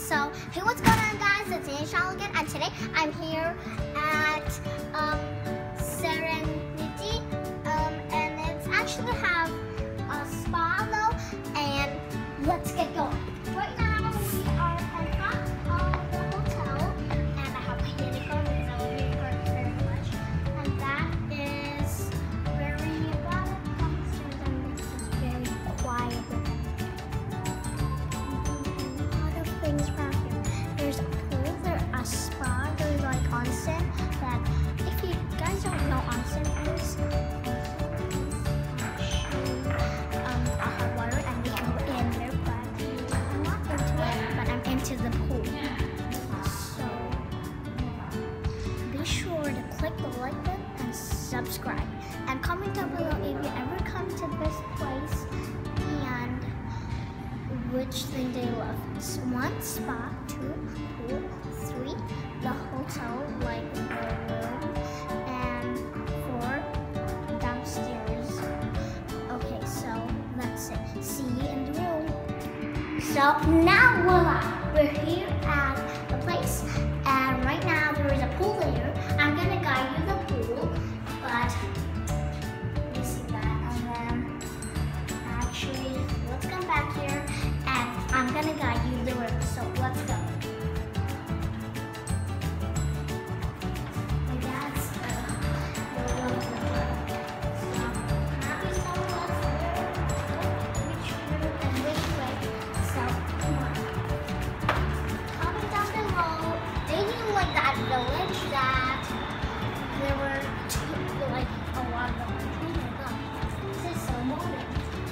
So, hey, what's going on, guys? It's Anshal again, and today I'm here at Serenity, and it's actually have a spa though. And let's get going. Right now we are in front of the hotel, and I have my unicorn because I love unicorns very much. And that is where we got it downstairs, and this is very quiet. Things around here. There's a pool, there's a spa, there's like onsen. That if you guys don't know onsen is a hot water and we can go in there, but I'm not into it, but I'm into the pool. So be sure to click the like button and subscribe, and comment down below if you ever come to this place and which thing they love. So 1, spa, 2, pool, 3, the hotel, like the room, and 4, downstairs. Okay, so that's it. See you in the room. So now voila, we're here at the place, and right now there is a pool there. I'm gonna guide you the pool, but you see that, and then actually let's come back here. I'm gonna guide you the room, so let's go. My dad's the room. So now we know what's there, which room and which way. So come on. Comment down below. They knew like that village that there were like a lot of them. Oh my god, this is so modern.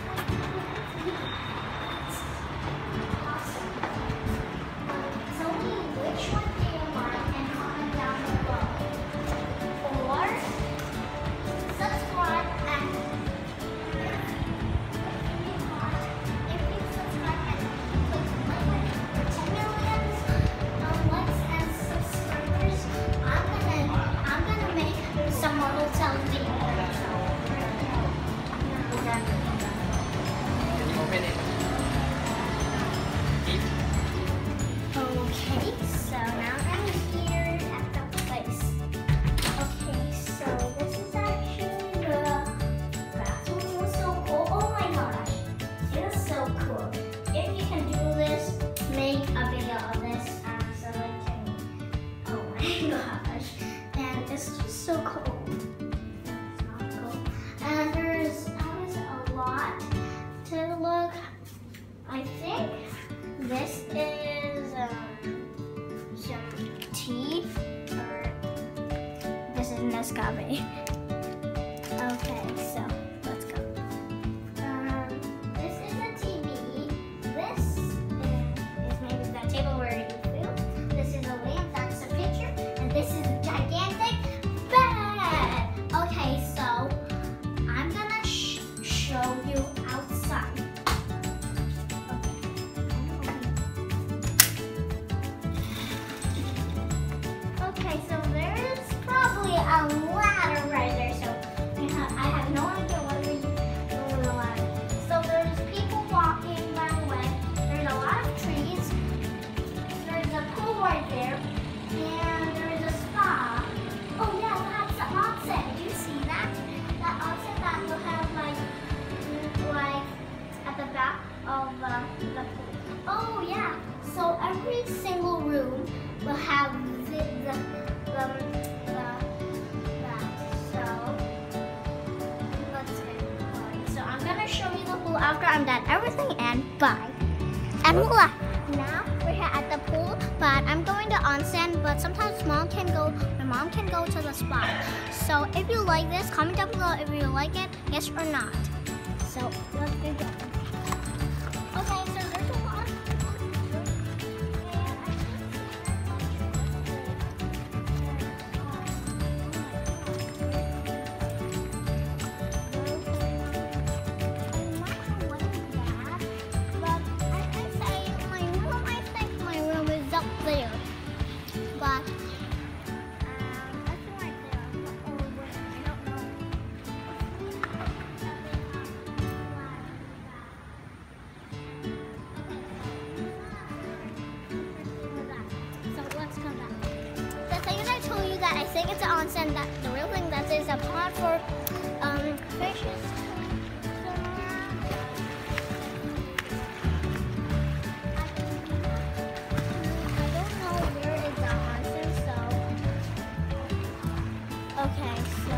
Okay, so now I'm here at the place. Okay, so this is actually the bathroom. It was so cool. Oh my gosh, it is so cool. If you can do this, make a video of this so I can. Oh my gosh, and it's just so cool. It's not cool. And there's always a lot to look. I think this is some tea, or this is Nescafe. Okay, so let's go. This is a TV. This is maybe the table where you feel. This is a lamp, that's a picture, and this is a gigantic bed. Okay, so I'm gonna show you outside. Okay, so there's probably a ladder right there, so I have no idea what we're doing the ladder. So there's people walking by the way. There's a lot of trees. There's a pool right there, and there's a spa. Oh yeah, that's the onsen. Did you see that? That onsen that will have like at the back of the pool. Oh yeah. So every single room will have that. So let's get going. So I'm gonna show you the pool after I'm done everything, and bye. And voila! Now we're here at the pool, but I'm going to onsen. But sometimes my mom can go to the spa. So if you like this, comment down below if you like it, yes or not. So let's get going. Okay, so there's a lot. There, but that's right there. Oh, wait, I don't know. it's an onsen. That the real thing that is a pond for fishes. I don't know where is the onsen, so okay, so.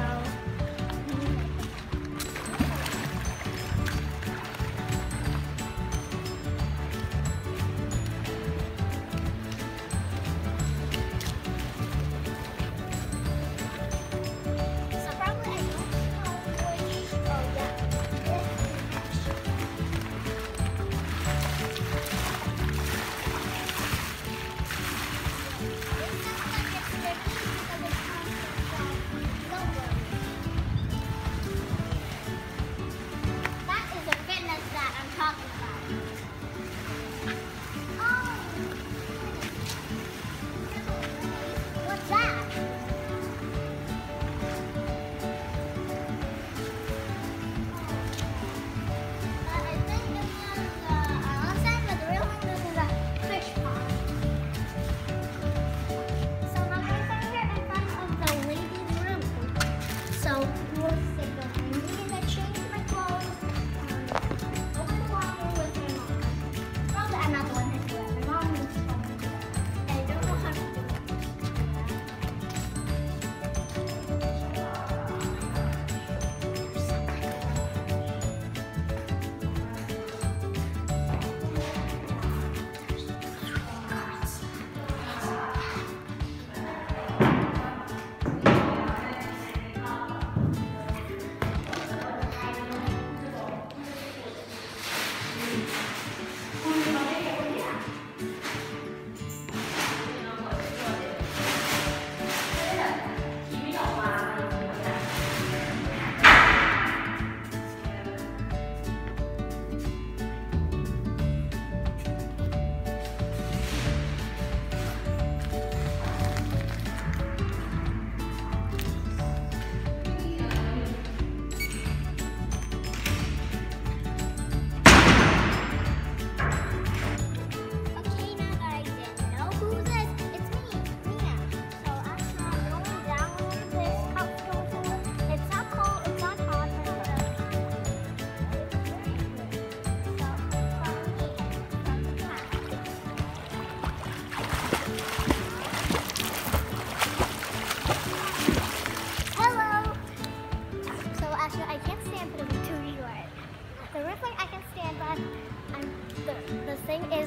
The thing is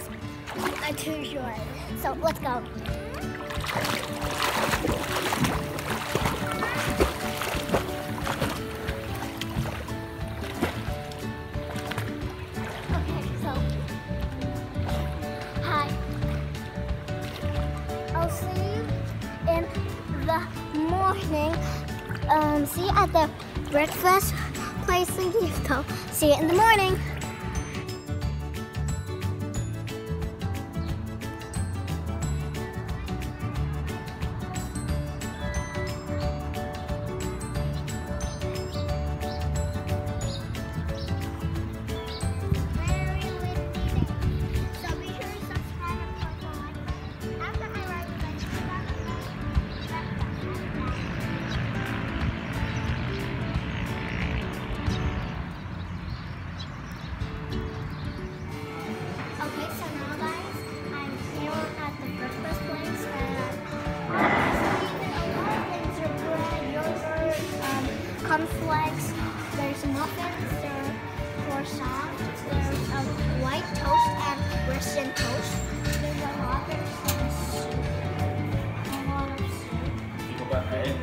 too short. So let's go. Okay, so hi. I'll see you in the morning. See you at the breakfast place in Houston. See you in the morning. Cornflakes, there's muffins, there's croissants, there's white toast and Russian toast. There's a lot of soup. A lot of soup. The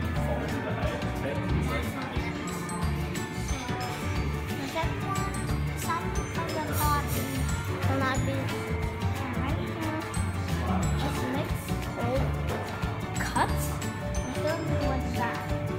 second one, some of the pots will not be right now. Just mix old cuts. I don't know what's that.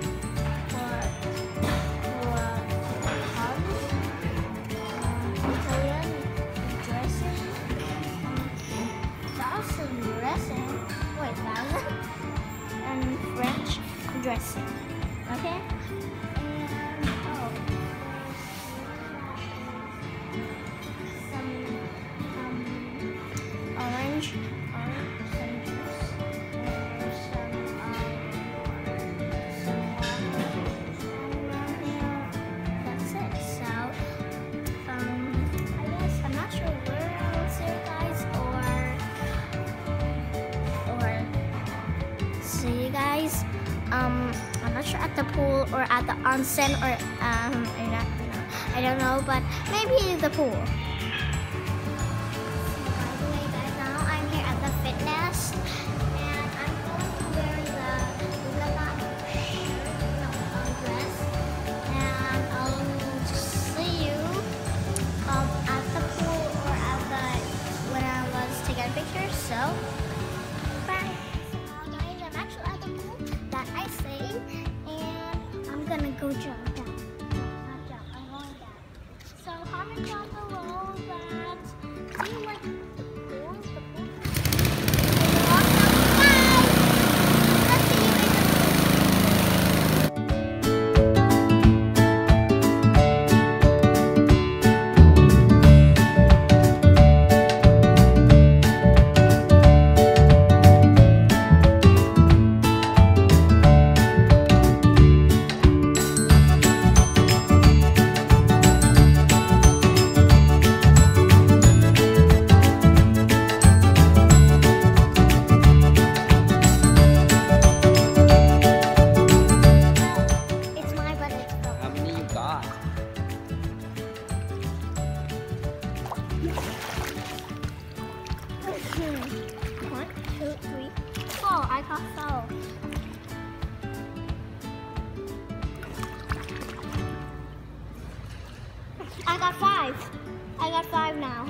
French dressing, okay? And some orange juice. There's some I'm not sure at the pool or at the onsen or I don't know, but maybe the pool. By the way, guys, now I'm here at the fitness, and I'm going to wear the Lululemon dress, and I'll see you at the pool or at the when I was taking pictures. So, bye. So now, guys, I'm actually at the pool that I say, and I'm gonna go jump down. Not jump, I'm going down. So comment down below that do you like the pool? The pool? Guys, let's see you in the How many you got? One, two, three, four. I got four. I got five. I got five now.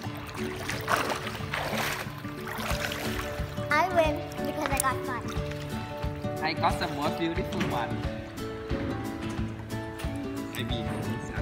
I win because I got five. I got some more beautiful one. Maybe